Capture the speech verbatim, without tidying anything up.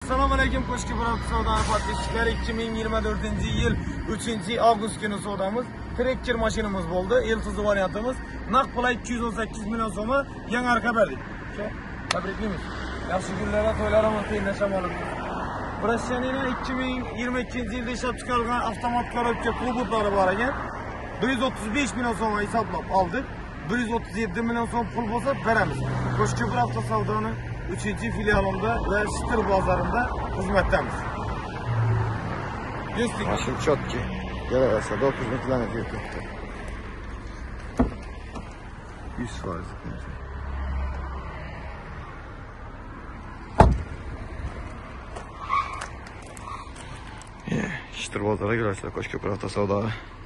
Assalomu alaykum Qo'shko'pir savdo podkastlari. ikki ming yigirma to'rtinchi yil uchinchi avgust kuni savdomiz. Trekker mashinamiz bo'ldi. Elsiz variantimiz. Naq pulay ikki yuz o'n sakkiz million so'm yangi arqa berdik. Tabriklaymiz. Yaxshi kunlarda to'ylarimiz tezda shamolib. Rossiyaning ikki ming yigirma ikkinchi yilda ishlab chiqarilgan avtomat korobka kubotlari bor ekan. bir yuz o'ttiz besh million so'm hisoblab oldik. bir yuz o'ttiz yetti million so'm pul bo'lsa beramiz. Qo'shko'pir avtosavdoning uchinchi filialida va Shitir bozorida xizmatdamiz. Mashin chotki. Yaraversa dokuz ming kilometr ketdi. yuz foiz. Shitir bozoriga kirasizlar, Qo'shko'pir avtosavdo.